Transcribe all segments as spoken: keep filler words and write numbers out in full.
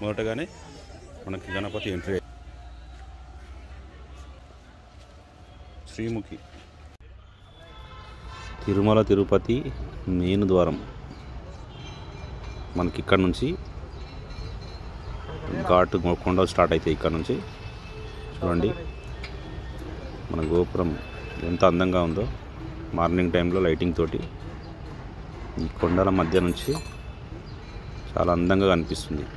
మొదటగానే మనకి Ganapati entry. Srimukhi Tirumala Tirupati main ద్వారం. మనకి ఇక్కడ నుంచి ఘాటు కొండలు స్టార్ట్ అవుతాయి. ఇక్కడ నుంచి చూడండి మన గోపురం ఎంత అందంగా ఉందో మార్నింగ్ టైంలో లైటింగ్ తోటి. ఈ కొండల మధ్య నుంచి చాలా అందంగా కనిపిస్తుంది.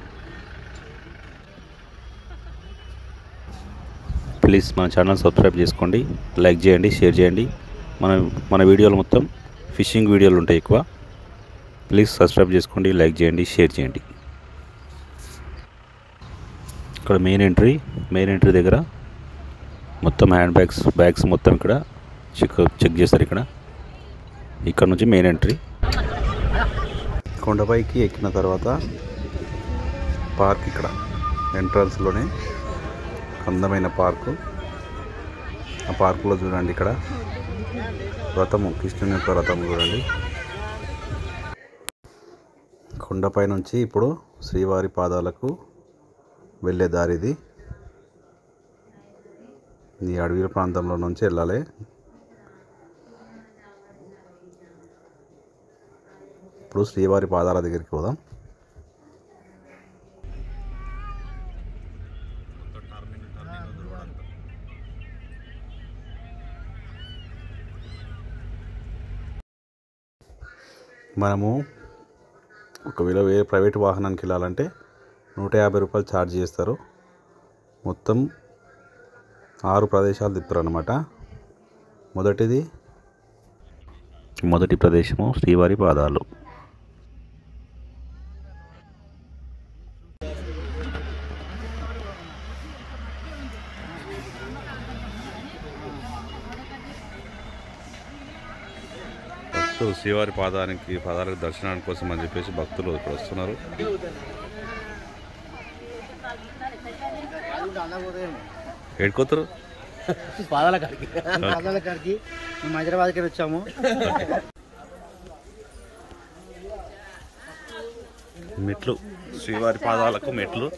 ప్లీజ్ మన ఛానల్ సబ్స్క్రైబ్ చేసుకోండి, లైక్ చేయండి, షేర్ చేయండి. మన మన వీడియోలు మొత్తం ఫిషింగ్ వీడియోలు ఉంటాయి ఎక్కువ. ప్లీజ్ సబ్స్క్రైబ్ చేసుకోండి, లైక్ చేయండి, షేర్ చేయండి. ఇక్కడ మెయిన్ ఎంట్రీ మెయిన్ ఎంట్రీ దగ్గర మొత్తం హ్యాండ్ బ్యాగ్స్ బ్యాగ్స్ మొత్తం ఇక్కడ చెక్ చెక్ చేస్తారు. ఇక్కడ ఇక్కడ నుంచి మెయిన్ ఎంట్రీ. కొండపైకి ఎక్కిన తర్వాత పార్క్ ఇక్కడ ఎంట్రన్స్లోనే అందమైన పార్కు. ఆ పార్కులో చూడండి ఇక్కడ రథము, కృష్ణుని యొక్క రథము చూడండి. కొండపై నుంచి ఇప్పుడు శ్రీవారి పాదాలకు వెళ్ళే దారిది. ఈ అడవి ప్రాంతంలో నుంచి వెళ్ళాలి. ఇప్పుడు శ్రీవారి పాదాల దగ్గరికి పోదాం. మనము ఒకవేళ వేరే ప్రైవేట్ వాహనానికి వెళ్ళాలంటే నూట యాభై రూపాయలు ఛార్జ్ చేస్తారు. మొత్తం ఆరు ప్రదేశాలు తిప్పుతారు అన్నమాట. మొదటిది మొదటి ప్రదేశము శ్రీవారి పాదాలు. భక్తులు శ్రీవారి పాదానికి పాదాలకు దర్శనానికి కోసం అని చెప్పేసి భక్తులు ఇక్కడ వస్తున్నారు. ఏడుకోతారు పాదాల కాడికి పాదాల కాడికి మేము హైదరాబాద్కి వచ్చాము. మెట్లు, శ్రీవారి పాదాలకు మెట్లు.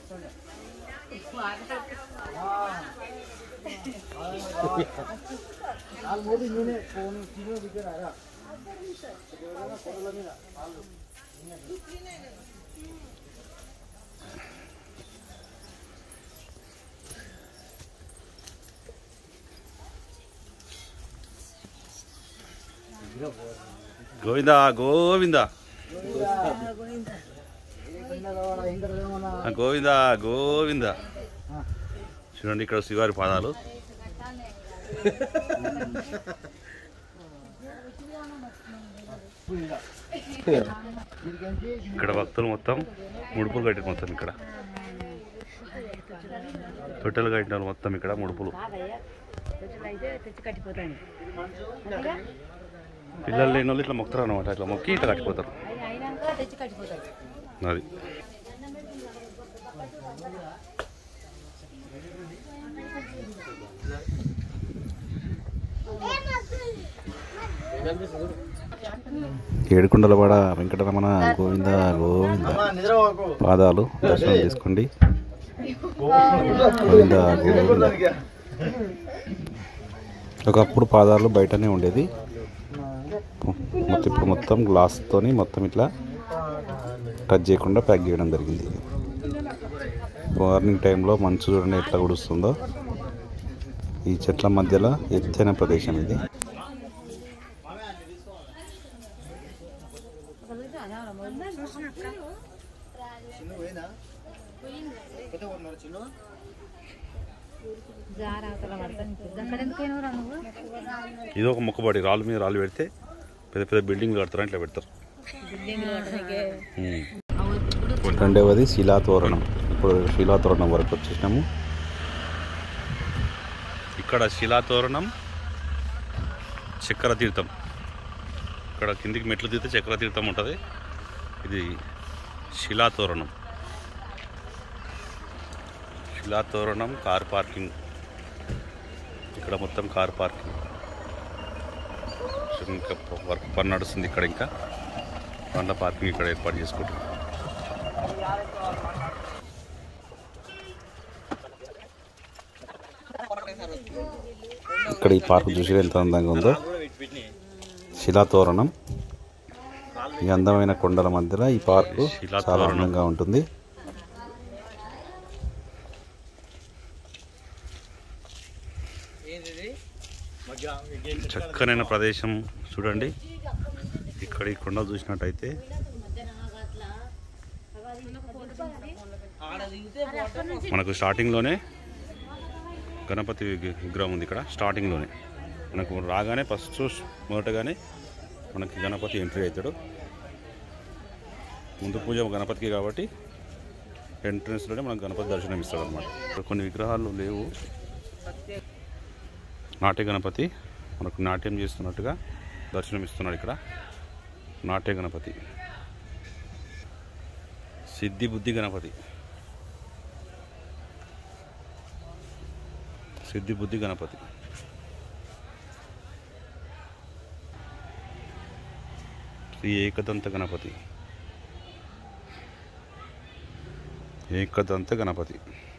గోవిందా గోవిందా గోవిందా గోవిందా. చూడండి ఇక్కడ శ్రీవారి పాదాలు. ఇక్కడ భక్తులు మొత్తం ముడుపులు కట్టిన మొత్తం ఇక్కడ తొట్టెలు కట్టిన వాళ్ళు మొత్తం ఇక్కడ ముడుపులు. పిల్లలు లేని వాళ్ళు ఇట్లా మొక్కుతారు అనమాట. ఇట్లా మొక్కి ఇట్లా కట్టిపోతారు. అది ఏడుకొండలవాడ వెంకటరమణ గోవింద గోవింద పాదాలు దర్శనం చేసుకోండి. గోవింద గోవింద. ఒకప్పుడు పాదాలు బయటనే ఉండేది. మొత్తం ఇప్పుడు మొత్తం గ్లాస్తోని మొత్తం ఇట్లా టచ్ చేయకుండా ప్యాక్ చేయడం జరిగింది. మార్నింగ్ టైంలో మంచు చూడండి ఎట్లా కుడుస్తుందో. ఈ చెట్ల మధ్యలో ఎత్తైన ప్రదేశం ఇది. ఇది ఒక మొక్కబడి రాళ్ళు మీద రాళ్ళు పెడితే పెద్ద పెద్ద బిల్డింగ్లు కడతారు, ఇట్లా పెడతారు. రెండవది శిలాతోరణం. ఇప్పుడు శిలాతోరణం వరకు వచ్చేసినాము. ఇక్కడ శిలాతోరణం, చక్ర తీర్థం. ఇక్కడ కిందికి మెట్లు తీస్తే చక్ర తీర్థం ఉంటుంది. ఇది శిలాతోరణం. శిలాతోరణం కార్ పార్కింగ్. ఇక్కడ మొత్తం కార్ పార్కింగ్. ఇంకా వర్క్ పని నడుస్తుంది ఇక్కడ. ఇంకా బండ్ల పార్కింగ్ ఇక్కడ ఏర్పాటు చేసుకుంటాం. ఇక్కడ ఈ పార్క్ చూసి ఎంత అందంగా ఉందో. శిలాతోరణం. ఈ అందమైన కొండల మధ్యలో ఈ పార్కు చాలా అందంగా ఉంటుంది. చక్కనైన ప్రదేశం చూడండి. ఇక్కడ ఈ కొండ చూసినట్టయితే మనకు స్టార్టింగ్లోనే గణపతి విగ్రహం ఉంది. ఇక్కడ స్టార్టింగ్లోనే మనకు రాగానే ఫస్ట్ మొదటగానే మనకి గణపతి ఎంట్రీ అవుతాడు. ముందు పూజ గణపతికి కాబట్టి ఎంట్రన్స్లోనే మనకు గణపతి దర్శనం ఇస్తాడు అనమాట. ఇక్కడ కొన్ని విగ్రహాలు లేవు. నాట్య గణపతి మనకు నాట్యం చేస్తున్నట్టుగా దర్శనం ఇస్తున్నాడు. ఇక్కడ నాట్య గణపతి. సిద్ధి బుద్ధి గణపతి. సిద్ధి బుద్ధి గణపతి. శ్రీ ఏకదంత గణపతి. ఏకదంత గణపతి.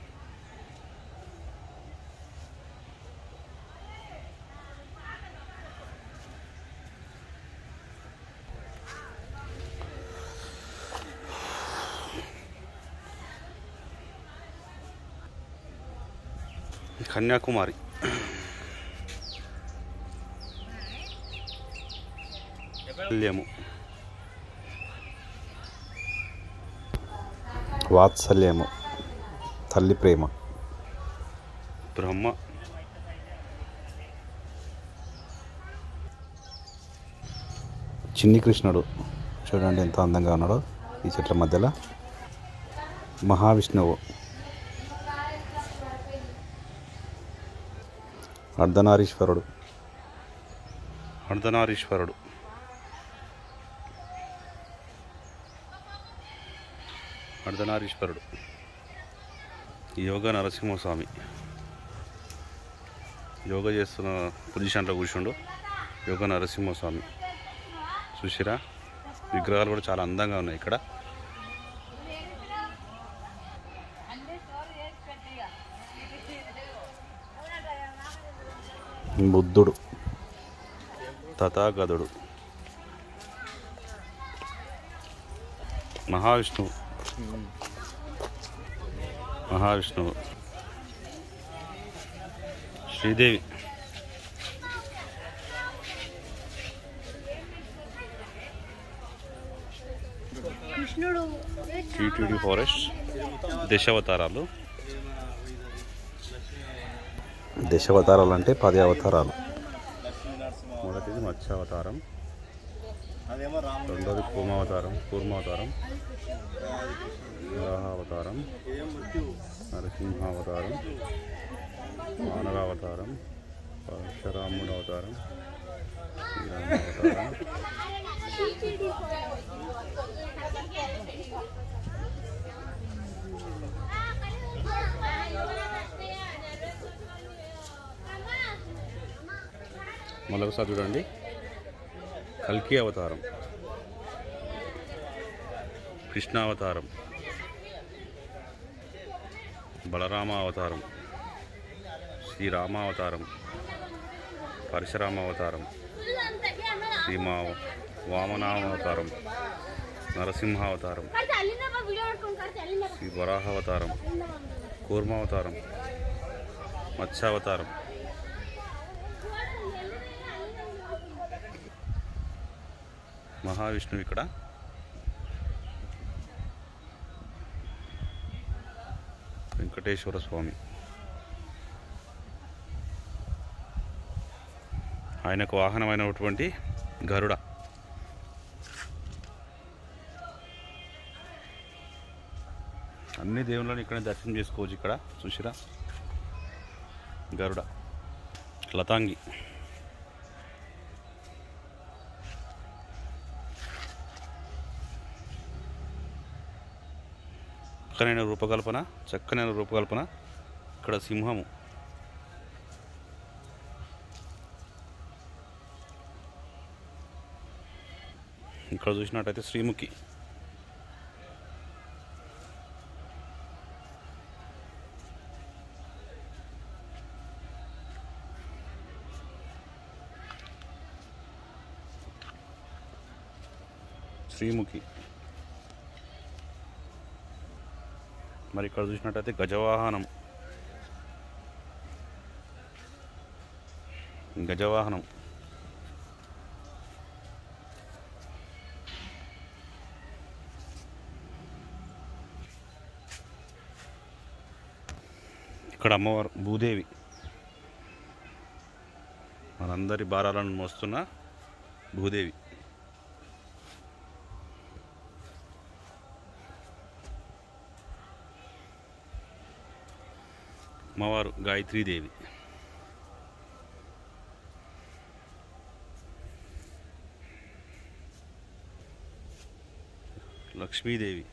కన్యాకుమారి. వాత్సల్యము. వాత్సల్యము తల్లి ప్రేమ. బ్రహ్మ. చిన్ని కృష్ణుడు చూడండి ఎంత అందంగా ఉన్నాడో ఈ చెట్ల మధ్యలో. మహావిష్ణువు. అర్ధనారీశ్వరుడు. అర్ధనారీశ్వరుడు. అర్ధనారీశ్వరుడు. యోగ నరసింహస్వామి. యోగా చేస్తున్న పొజిషన్లో కూర్చుండు యోగ నరసింహస్వామి. చూసిరా విగ్రహాలు కూడా చాలా అందంగా ఉన్నాయి ఇక్కడ. బుద్ధుడు. తథాగతుడు. మహావిష్ణువు. మహావిష్ణువు. శ్రీదేవి. TTD forest. దశావతారాలు. దశావతారాలు అంటే పది అవతారాలు. మొదటిది మత్స్యావతారం, రెండోది కూమావతారం కూర్మావతారం, వరాహావతారం, నరసింహావతారం, వానరావతారం, పరశురాముడు అవతారం, శ్రీరామావతారం, మరొకసారి చూడండి కల్కి అవతారం, కృష్ణావతారం, బలరామ అవతారం, శ్రీరామావతారం, పరశురామావతారం, శ్రీమా వామనావతారం, నరసింహావతారం, శ్రీ వరాహావతారం, కూర్మావతారం, మత్స్యావతారం, మహావిష్ణువు ఇక్కడ వెంకటేశ్వర స్వామి. ఆయనకు వాహనమైనటువంటి గరుడ. అన్ని దేవుళ్ళని ఇక్కడ దర్శనం చేసుకోవచ్చు. ఇక్కడ చూసిరా గరుడ. లతాంగి. చక్కనైన రూపకల్పన చక్కనైన రూపకల్పన ఇక్కడ సింహము. ఇక్కడ చూసినట్టయితే శ్రీముఖి. శ్రీముఖి. మరి ఇక్కడ చూసినట్టయితే గజవాహనం, గజవాహనం ఇక్కడ అమ్మవారు భూదేవి, మనందరి భారాలను మోస్తున్న భూదేవి. అమ్మవారు గాయత్రీదేవి. లక్ష్మీదేవి.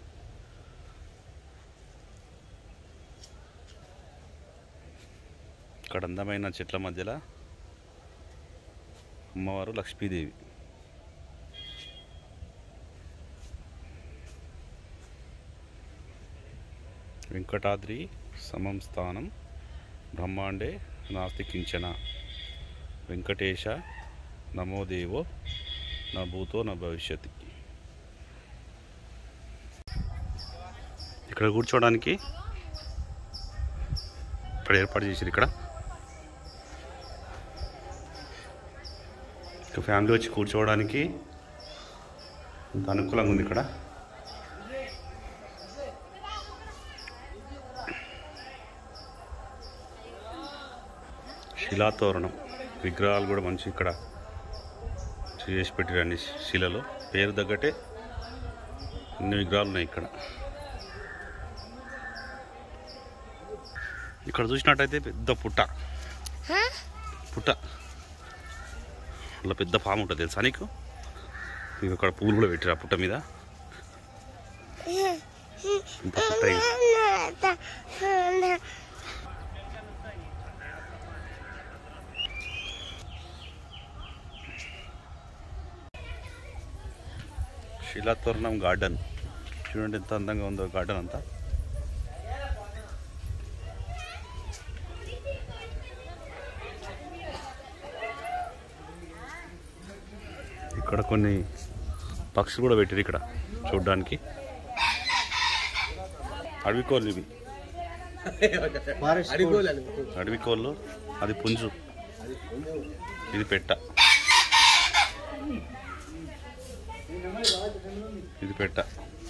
ఇక్కడ అందమైన చెట్ల మధ్యలో అమ్మవారు లక్ష్మీదేవి. వెంకటాద్రి సమం స్థానం బ్రహ్మాండే నాస్తి కించన. వెంకటేశ నమోదేవో నా భూతో నా భవిష్యతి. ఇక్కడ కూర్చోవడానికి ఇక్కడ ఏర్పాటు చేశారు. ఇక్కడ ఇక ఫ్యామిలీ వచ్చి కూర్చోవడానికి ఇంత అనుకూలంగా ఉంది. ఇక్కడ శిలాతోరణం, విగ్రహాలు కూడా మంచి ఇక్కడ చేసి పెట్టిరండి. శిలలో పేరు తగ్గట్టే అన్ని విగ్రహాలు ఉన్నాయి. ఇక్కడ ఇక్కడ చూసినట్టయితే పెద్ద పుట్ట, పుట్ట అలా పెద్ద పాము ఉంటుంది తెలుసా నీకు? ఇక ఇక్కడ పూలు కూడా పెట్టిరు ఆ పుట్ట మీద. ఇంత పుట్ట శిలాతోరణం గార్డెన్ చూడండి ఎంత అందంగా ఉందో గార్డెన్ అంతా. ఇక్కడ కొన్ని పక్షులు కూడా పెట్టారు ఇక్కడ చూడడానికి. అడవి కోళ్ళు ఇవి, అడవి కోళ్ళు. అది పుంజు, ఇది పెట్ట, ఇది పెట్ట.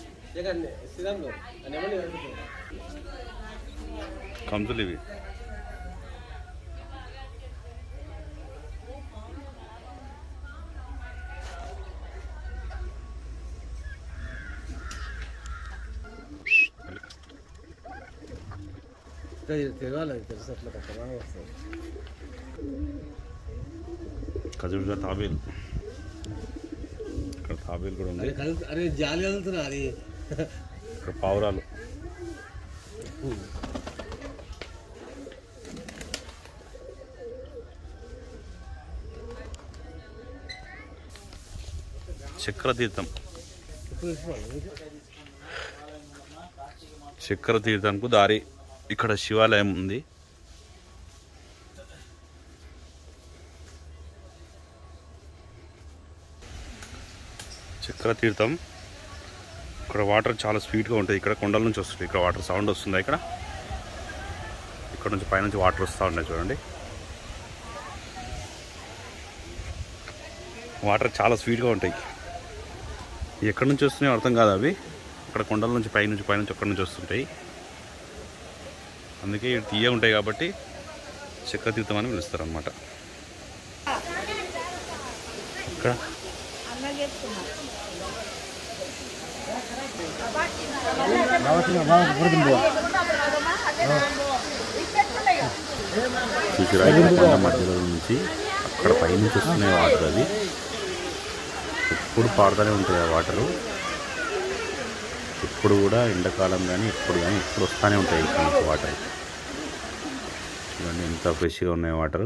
కందులు ఇవి. ఖజూర్గా తాబేలు, ఇక్కడ తాబేలు కూడా ఉంది. అరే జాలి వెళ్తున్నా అది. ఇక్కడ పావురాలు, చక్ర తీర్థం. చక్ర తీర్థంకు దారి. ఇక్కడ శివాలయం ఉంది. చక్ర తీర్థం. ఇక్కడ వాటర్ చాలా స్వీట్గా ఉంటుంది. ఇక్కడ కొండల నుంచి వస్తుంది. ఇక్కడ వాటర్ సౌండ్ వస్తుంది. ఇక్కడ ఇక్కడ నుంచి పైనుంచి వాటర్ వస్తూ ఉన్నాయి చూడండి. వాటర్ చాలా స్వీట్గా ఉంటాయి. ఎక్కడి నుంచి వస్తున్నాయో అర్థం కాదు అవి. ఇక్కడ కొండల నుంచి పైనుంచి పైనుంచి ఎక్కడి నుంచి వస్తుంటాయి. అందుకే ఇవి తీయ ఉంటాయి కాబట్టి చక్రతీర్థం అని పిలుస్తారు అన్నమాట. ఇక్కడ కొండ మధ్యలో నుంచి అక్కడ పైనుంచి వస్తున్నాయి వాటర్. అది ఎప్పుడు పారుతూనే ఉంటాయి ఆ వాటరు. ఇప్పుడు కూడా ఎండాకాలం కానీ ఎప్పుడు కానీ ఎప్పుడు వస్తూనే ఉంటాయి ఇక్కడ నుంచి వాటర్. చూడండి ఎంత ఫ్రెష్గా ఉన్నాయి వాటర్.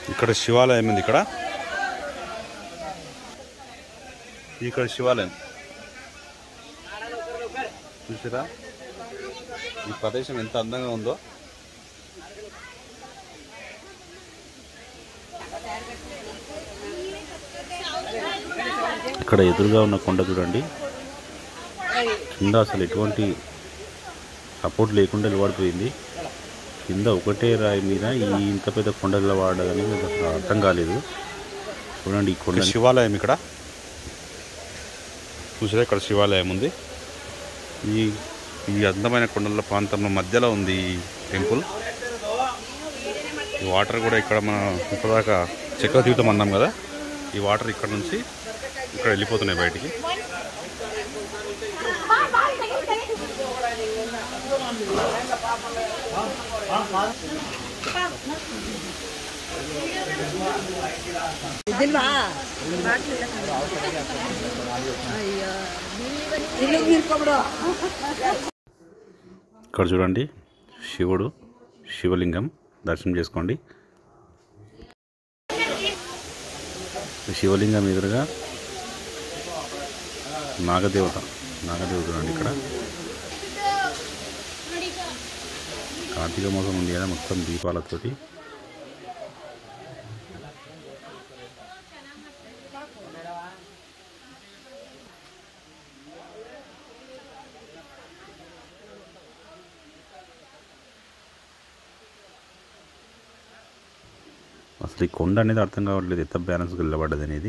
ఇక్కడ శివాలయం ఉంది. ఇక్కడ ఇక్కడ శివాలయం చూసారా? ఈ ప్రదేశం ఎంత అందంగా ఉందో. ఇక్కడ ఎదురుగా ఉన్న కొండ చూడండి, కింద అసలు ఎటువంటి సపోర్ట్ లేకుండా నిలబడిపోయింది. కింద ఒకటే రాయి మీద ఈ ఇంత పెద్ద కొండల్లో వాడదని నాకు అసలు అర్థం కాలేదు. చూడండి ఈ కొండ శివాలయం. ఇక్కడ చూసారా? ఇక్కడ శివాలయం ఉంది. ఈ ఈ అందమైన కొండల ప్రాంతంలో మధ్యలో ఉంది ఈ టెంపుల్. ఈ వాటర్ కూడా ఇక్కడ మనం ఇప్పటిదాకా చక్ర తీర్థం అన్నాం కదా, ఈ వాటర్ ఇక్కడ నుంచి ఇక్కడ వెళ్ళిపోతున్నాయి బయటికి. ఇక్కడ చూడండి శివుడు, శివలింగం దర్శనం చేసుకోండి. శివలింగం ఎదురుగా నాగదేవత, నాగదేవత చూడండి. ఇక్కడ కార్తీక మాసం ఉంది కదా, మొత్తం దీపాలతోటి. అసలు ఈ కొండ అనేది అర్థం కావట్లేదు, ఎంత బ్యాలెన్స్గా నిలబడ్డది అనేది.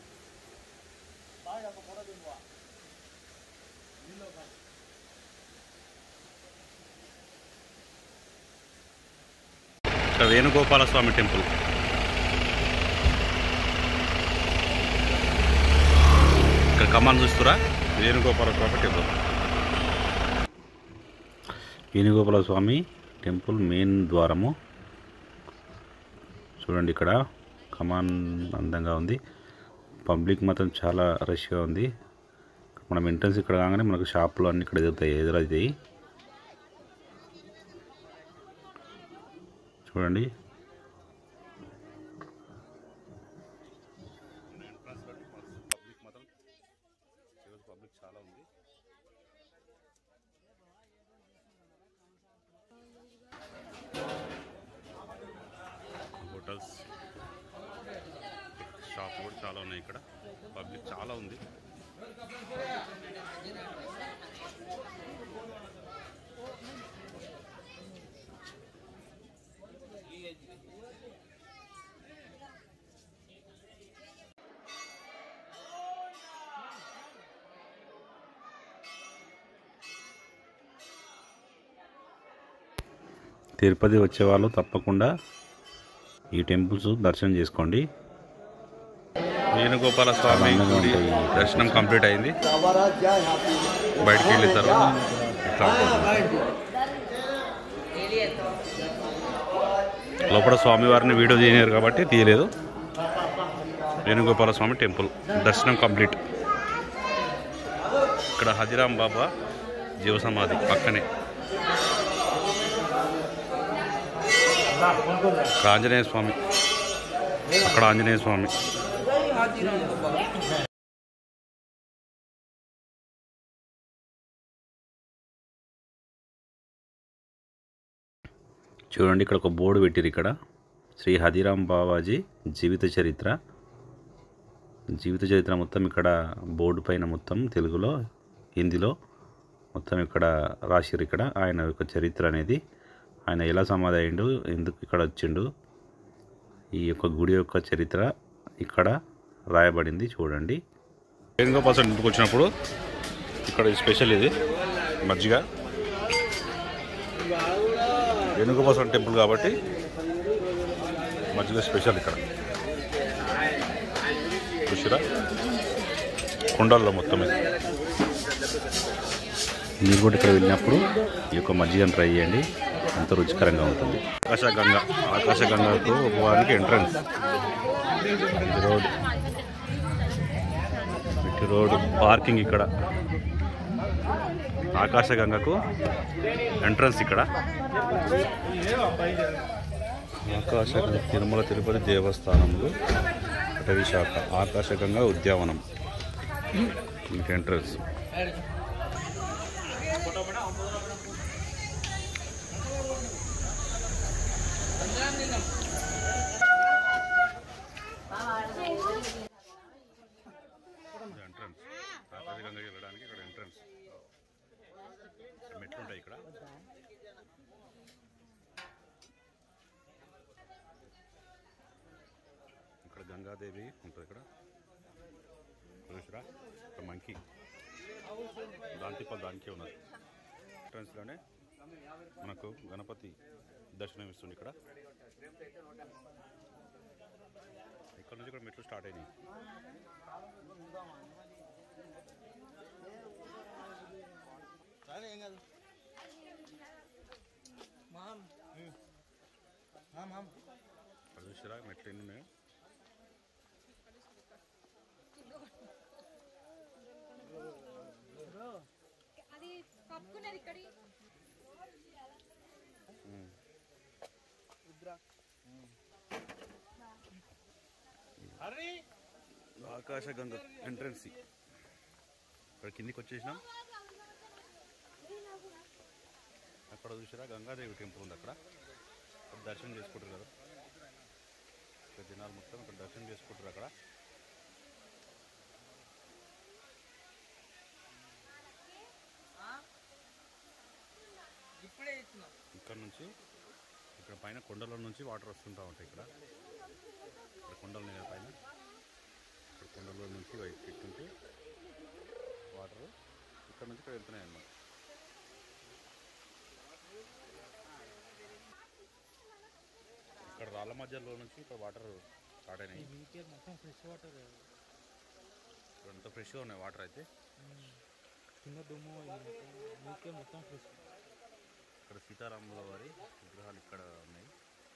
ఇక్కడ వేణుగోపాల స్వామి టెంపుల్. ఇక్కడ కమాన్ చూస్తురా? Venugopala Swamy temple. Venugopala Swamy temple main ద్వారము చూడండి. ఇక్కడ కమాన్ అందంగా ఉంది. పబ్లిక్ మాత్రం చాలా రష్గా ఉంది. మనం ఎంట్రన్స్ ఇక్కడ కాగానే మనకు షాపులు అన్నీ ఇక్కడ ఎదురుతాయి ఎదురవుతాయి చూడండి. పబ్లిక్ చాలా ఉంది. హోటల్స్, షాప్ కూడా చాలా ఉన్నాయి. ఇక్కడ పబ్లిక్ చాలా ఉంది. తిరుపతి వచ్చేవాళ్ళు తప్పకుండా ఈ టెంపుల్స్ దర్శనం చేసుకోండి. వేణుగోపాల స్వామి గుడి దర్శనం కంప్లీట్ అయింది. బయటికి వెళ్ళిన తర్వాత ఇట్లా లోపల స్వామివారిని వీడియో చేయలేరు కాబట్టి తీయలేదు. వేణుగోపాల స్వామి టెంపుల్ దర్శనం కంప్లీట్. ఇక్కడ హజిరాం బాబా జీవ సమాధి పక్కనే. ఇక్కడ ఆంజనేయ స్వామి, అక్కడ ఆంజనేయ స్వామి. చూడండి ఇక్కడ ఒక బోర్డు పెట్టిరు. ఇక్కడ శ్రీ హదిరాం బాబాజీ జీవిత చరిత్ర. జీవిత చరిత్ర మొత్తం ఇక్కడ బోర్డు పైన మొత్తం తెలుగులో, హిందీలో మొత్తం ఇక్కడ రాసిరు. ఇక్కడ ఆయన యొక్క చరిత్ర అనేది, ఆయన ఎలా సమాధి అయ్యిండు, ఎందుకు ఇక్కడ వచ్చిండు, ఈ యొక్క గుడి యొక్క చరిత్ర ఇక్కడ రాయబడింది. చూడండి. వేణుగోపాల స్వామి ఇంటికి వచ్చినప్పుడు ఇక్కడ స్పెషల్ ఇది మజ్జిగ. వేణుగోపాల స్వామి టెంపుల్ కాబట్టి మజ్జిగ స్పెషల్. ఇక్కడ చూసిరా కొండల్లో మొత్తం ఇది. మీరు కూడా ఇక్కడ వెళ్ళినప్పుడు ఈ యొక్క మజ్జిగను ట్రై చేయండి, ఎంతో రుచికరంగా ఉంటుంది. ఆకాశగంగ, ఆకాశగంగకు పోవడానికి ఎంట్రన్స్ రోడ్, ఇటు రోడ్ పార్కింగ్. ఇక్కడ ఆకాశగంగకు ఎంట్రన్స్. ఇక్కడ ఆకాశగంగా తిరుమల తిరుపతి దేవస్థానంలో అటవీ శాఖ ఆకాశగంగా ఉద్యానవనం ఎంట్రన్స్. ఎంట్రన్స్ ఆకాశగంగా వెళ్ళడానికి ఇక్కడ ఎంట్రన్స్ మెట్లుంటాయి. ఇక్కడ ఇక్కడ గంగాదేవి ఉంటుంది. ఇక్కడ చూసారా ఇక్కడ మంకీ దాంటిపల్ దానికే ఉన్నది. ఎంట్రన్స్లోనే మనకు గణపతి దర్శనం ఇస్తుంది. ఇక్కడ ఇక్కడ నుంచి ఇక్కడ మెట్లు స్టార్ట్ అయినాయి. చూసారా మెట్లు ఎన్ని ఉన్నాయి. ఆకాశగంగా ఎంట్రన్స్ ఇక్కడ కిందికి వచ్చేసినాం. అక్కడ చూసారా గంగాదేవి టెంపుల్ ఉంది. అక్కడ దర్శనం చేసుకుంటారు కదా. ఇక్కడ జనాలు మొత్తం అక్కడ దర్శనం చేసుకుంటారు. అక్కడ ఇక్కడ నుంచి ఇక్కడ పైన కొండల నుంచి వాటర్ వస్తుంటూ ఉంటాయి. ఇక్కడ ఇక్కడ కొండల మీద పైన ఇక్కడ కొండల నుంచి వైపు పెట్టుంటే వాటర్ ఇక్కడ నుంచి ఇక్కడ వెళ్తున్నాయి అన్నమాట. ఇక్కడ రాళ్ళ మధ్యలో నుంచి ఇక్కడ వాటర్ స్టార్ట్ అయినాయి. ఇక్కడ అంతా ఫ్రెష్గా ఉన్నాయి వాటర్ అయితే. ఇక్కడ సీతారాముల వారి విగ్రహాలు ఇక్కడ ఉన్నాయి.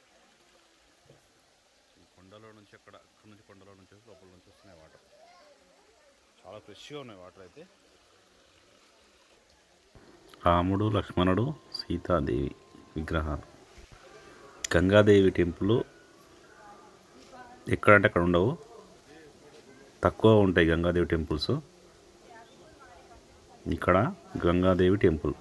ఈ కొండలో నుంచి అక్కడ అక్కడ నుంచి కొండలో నుంచి లోపల నుంచి వస్తున్నాయి వాటర్. చాలా ఫ్రెష్గా ఉన్నాయి వాటర్ అయితే. రాముడు లక్ష్మణుడు సీతాదేవి విగ్రహాలు. గంగాదేవి టెంపుల్ ఎక్కడంటే అక్కడ ఉండవు, తక్కువ ఉంటాయి గంగాదేవి టెంపుల్స్. ఇక్కడ గంగాదేవి టెంపుల్.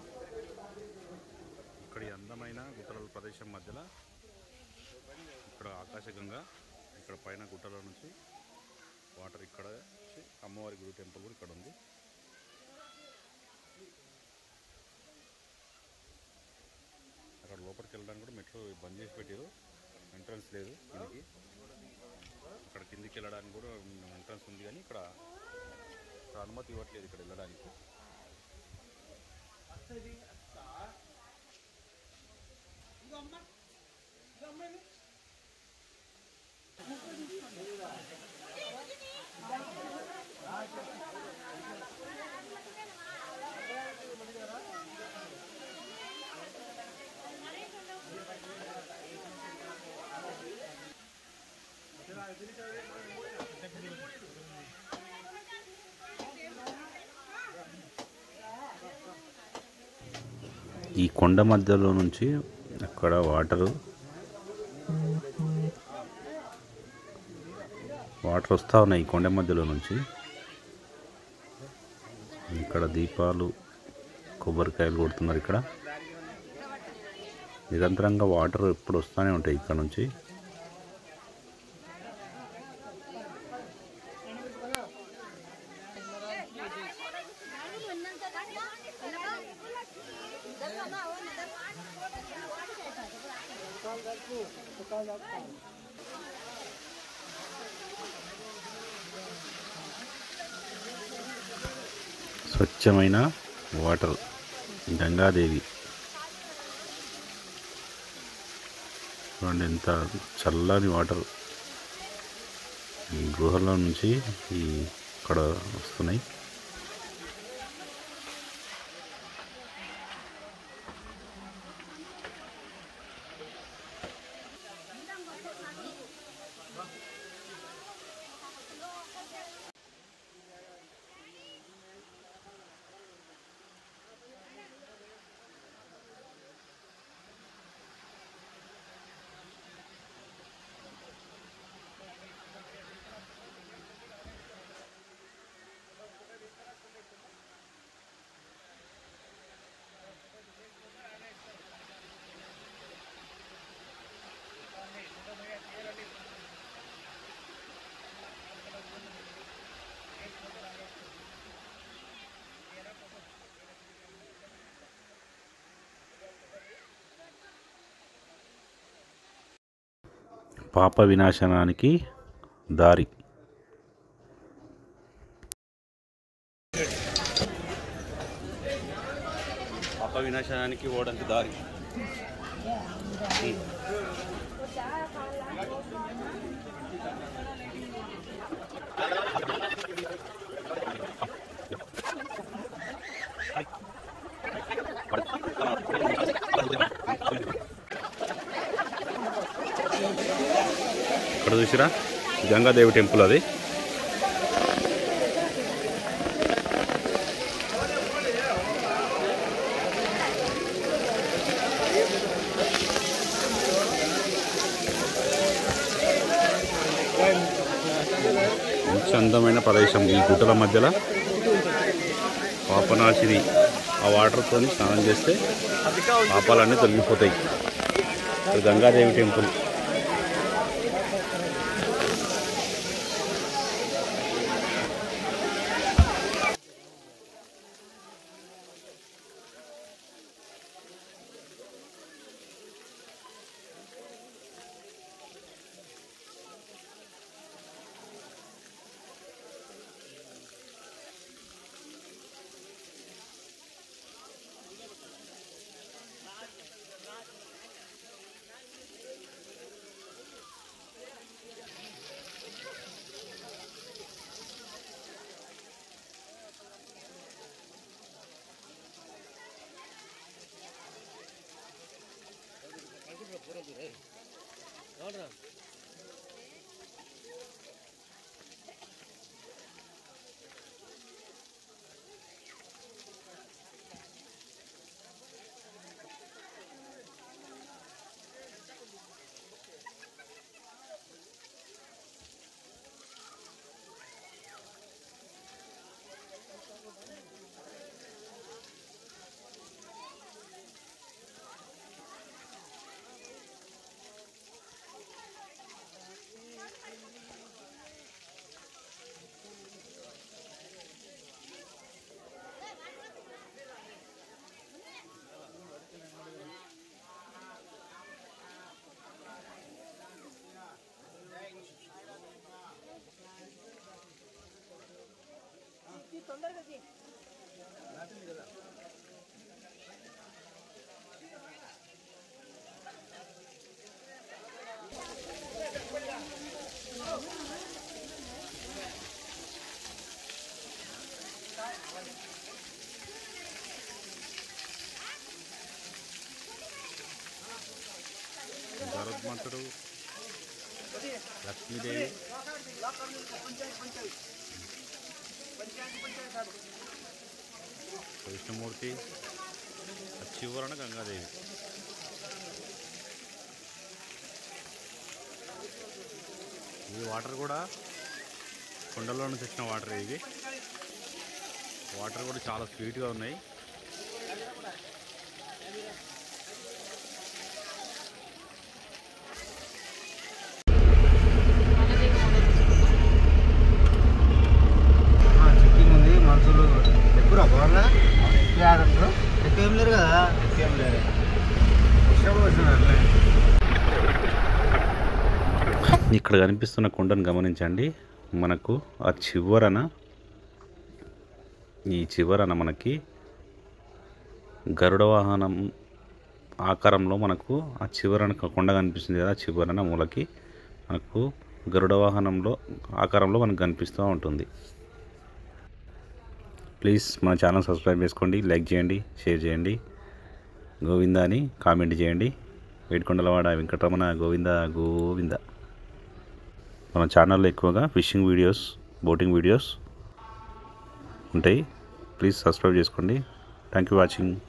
ఇక్కడ అందమైన గుట్టల ప్రదేశం మధ్యలో ఇక్కడ ఆకాశగంగా, ఇక్కడ పైన గుట్టల నుంచి వాటర్ ఇక్కడ అమ్మవారి గుడి టెంపుల్ కూడా ఇక్కడ ఉంది. అక్కడ లోపలికి వెళ్ళడానికి కూడా మెట్లు బంద్ చేసి పెట్టారు, ఎంట్రన్స్ లేదు దీనికి. అక్కడ కిందికి వెళ్ళడానికి కూడా ఎంట్రన్స్ ఉంది కానీ ఇక్కడ ఇక్కడ అనుమతి ఇవ్వట్లేదు ఇక్కడ వెళ్ళడానికి. ఈ కొండ మధ్యలో నుంచి అక్కడ వాటరు వాటర్ వస్తూ ఉన్నాయి. ఈ కొండ మధ్యలో నుంచి ఇక్కడ దీపాలు కొబ్బరికాయలు కొడుతున్నారు. ఇక్కడ నిరంతరంగా వాటర్ ఎప్పుడు వస్తూనే ఉంటాయి ఇక్కడ నుంచి. స్వచ్ఛమైన వాటర్ గంగాదేవి చూడండి, ఎంత చల్లని వాటర్ ఈ గృహలో నుంచి ఈ ఇక్కడ వస్తున్నాయి. పాప వినాశనానికి దారి. పాప వినాశనానికి పోవడానికి దారి. ఇక్కడ చూసిరా గంగాదేవి టెంపుల్ అది. మంచి అందమైన ప్రదేశం. ఈ గుట్టల మధ్యలో పాపనాశిని ఆ వాటర్తో స్నానం చేస్తే పాపాలన్నీ తొలగిపోతాయి. గంగాదేవి టెంపుల్. గరుత్మంతుడు, లక్ష్మీదేవి, విష్ణుమూర్తి, చివరన గంగాదేవి. ఈ వాటర్ కూడా కొండల్లో నుంచి వచ్చిన వాటర్. ఇవి వాటర్ కూడా చాలా స్వీట్గా ఉన్నాయి. ఇక్కడ కనిపిస్తున్న కొండను గమనించండి. మనకు ఆ చివరన ఈ చివరన మనకి గరుడ వాహనం ఆకారంలో మనకు ఆ చివరన కొండ కనిపిస్తుంది కదా. చివరన మూలకి మనకు గరుడ వాహనంలో ఆకారంలో మనకు కనిపిస్తూ ఉంటుంది. ప్లీజ్ మన ఛానల్ సబ్స్క్రైబ్ చేసుకోండి, లైక్ చేయండి, షేర్ చేయండి. గోవిందా అని కామెంట్ చేయండి. వేడికొండలవాడ వెంకటరమణ గోవింద గోవింద. మన ఛానల్లో ఎక్కువగా ఫిషింగ్ వీడియోస్, బోటింగ్ వీడియోస్ ఉంటాయి. ప్లీజ్ సబ్స్క్రైబ్ చేసుకోండి. Thank you watching.